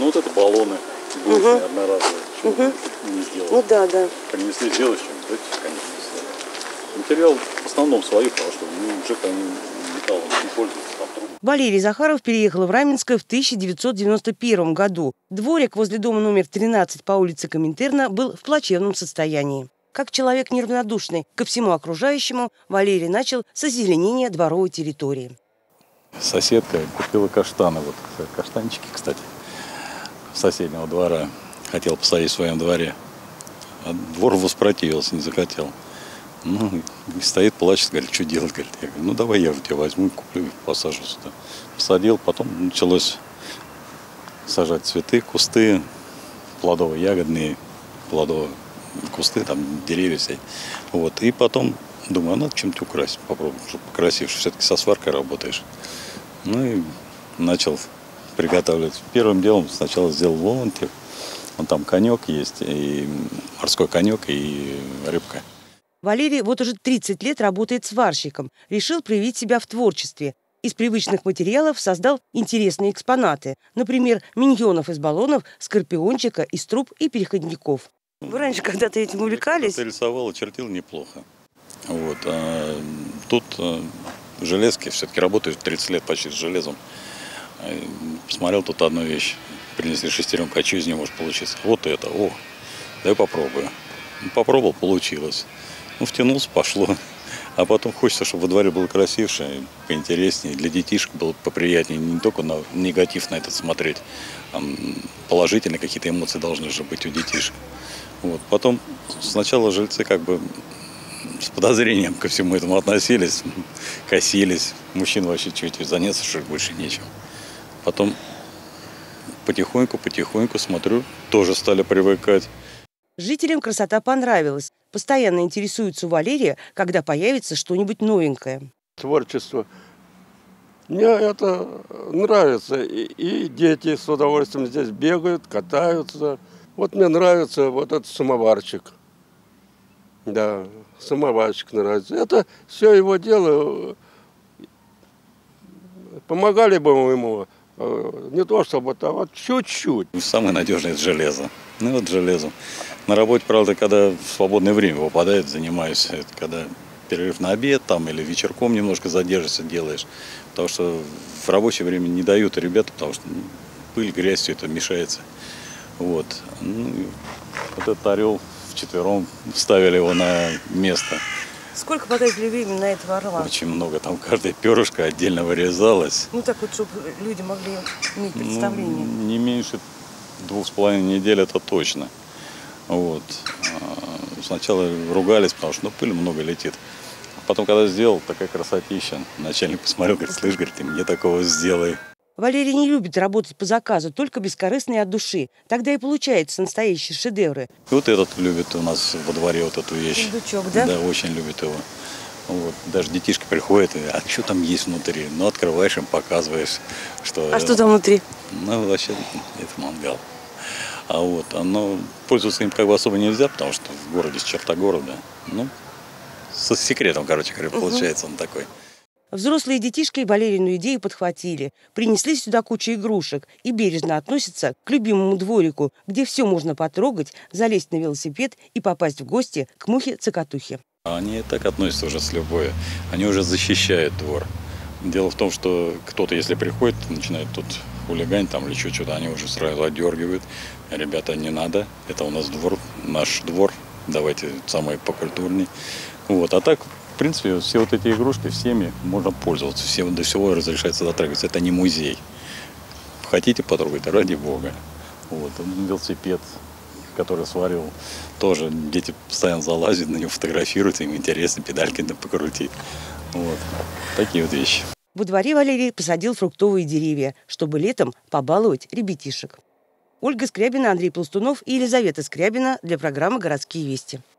вот это баллоны игрушечные, одноразовые. Почему не сделать? Ну да, да. Принесли сделать что-нибудь, давайте, конечно, сделать. Материал в основном свой, потому что ЖЭК они металлом не пользуются. Там трудно. Валерия Захаров переехала в Раменское в 1991 году. Дворик возле дома номер 13 по улице Коминтерна был в плачевном состоянии. Как человек неравнодушный ко всему окружающему, Валерий начал с озеленения дворовой территории. Соседка купила каштаны, вот каштанчики, кстати, с соседнего двора. Хотел посадить в своем дворе. А двор воспротивился, не захотел. Ну, стоит, плачет, говорит, что делать? Говорит, я говорю, ну давай я тебя возьму, куплю, посажу сюда. Посадил, потом началось сажать цветы, кусты, плодово-ягодные, плодовые кусты, там деревья всякие. Вот. И потом думаю, а надо чем-то украсить, попробовать, чтобы покрасивше. Все-таки со сваркой работаешь. Ну и начал приготавливать. Первым делом сначала сделал волонтер. Вон там конек есть, и морской конек, и рыбка. Валерий вот уже 30 лет работает сварщиком. Решил проявить себя в творчестве. Из привычных материалов создал интересные экспонаты. Например, миньонов из баллонов, скорпиончика из труб и переходников. Вы раньше когда-то этим увлекались? Я рисовал и чертил неплохо. Вот. А тут железки, все-таки работаю 30 лет почти с железом. Посмотрел тут одну вещь. Принесли шестеренку, а что из нее может получиться? Вот это, дай попробую. Попробовал, получилось. Ну, втянулся, пошло. А потом хочется, чтобы во дворе было красивше, поинтереснее, для детишек было поприятнее. Не только на негатив на этот смотреть, а положительные какие-то эмоции должны же быть у детишек. Вот. Потом сначала жильцы как бы с подозрением ко всему этому относились, косились. Мужчин вообще чуть заняться, что больше нечем. Потом потихоньку смотрю, тоже стали привыкать. Жителям красота понравилась. Постоянно интересуются у Валерия, когда появится что-нибудь новенькое. Творчество. Мне это нравится. И дети с удовольствием здесь бегают, катаются. Вот мне нравится вот этот самоварчик. Да, самоварчик нравится. Это все его дело. Помогали бы ему. Не то чтобы это, а вот чуть-чуть. Самое надежное – это железо. Ну вот железом. На работе, правда, когда в свободное время выпадает, занимаюсь. Это когда перерыв на обед там, или вечерком немножко задержишься, делаешь. Потому что в рабочее время не дают ребята, потому что пыль, грязь, все это мешается. Вот. Ну, вот этот орел вчетвером ставили его на место. Сколько потратили времени на этого орла? Очень много. Там каждая перышко отдельно вырезалась. Ну так вот, чтобы люди могли иметь представление. Ну, не меньше 2,5 недели, это точно. Вот. Сначала ругались, потому что пыль много летит. Потом, когда сделал, такая красотища. Начальник посмотрел, говорит, слышь, говорит, ты мне такого сделай. Валерий не любит работать по заказу, только бескорыстно и от души. Тогда и получаются настоящие шедевры. И вот этот любит у нас во дворе вот эту вещь. Сундучок, да? Да, очень любит его. Вот. Даже детишки приходят, и, а что там есть внутри? Ну, открываешь им, показываешь, что... А что там внутри? Ну, вообще, это мангал. А вот, оно пользоваться им как бы особо нельзя, потому что в городе с черта города. Ну, со секретом, короче говоря, получается он такой. Взрослые детишки Валерину идею подхватили. Принесли сюда кучу игрушек и бережно относятся к любимому дворику, где все можно потрогать, залезть на велосипед и попасть в гости к мухе-цокотухе. Они так относятся уже с любовью. Они уже защищают двор. Дело в том, что кто-то, если приходит, начинает тут хулиганить там или что-то, они уже сразу отдергивают. Ребята, не надо, это у нас двор, наш двор, давайте самый покультурней. Вот. А так, в принципе, все вот эти игрушки, всеми можно пользоваться, всем до всего разрешается дотрагиваться. Это не музей. Хотите потрогать, ради бога. Вот. Велосипед, который сварил, тоже дети постоянно залазят на него, фотографируют, им интересно, педальки покрутить. Вот. Такие вот вещи. Во дворе Валерий посадил фруктовые деревья, чтобы летом побаловать ребятишек. Ольга Скрябина, Андрей Пластунов и Елизавета Скрябина для программы «Городские вести».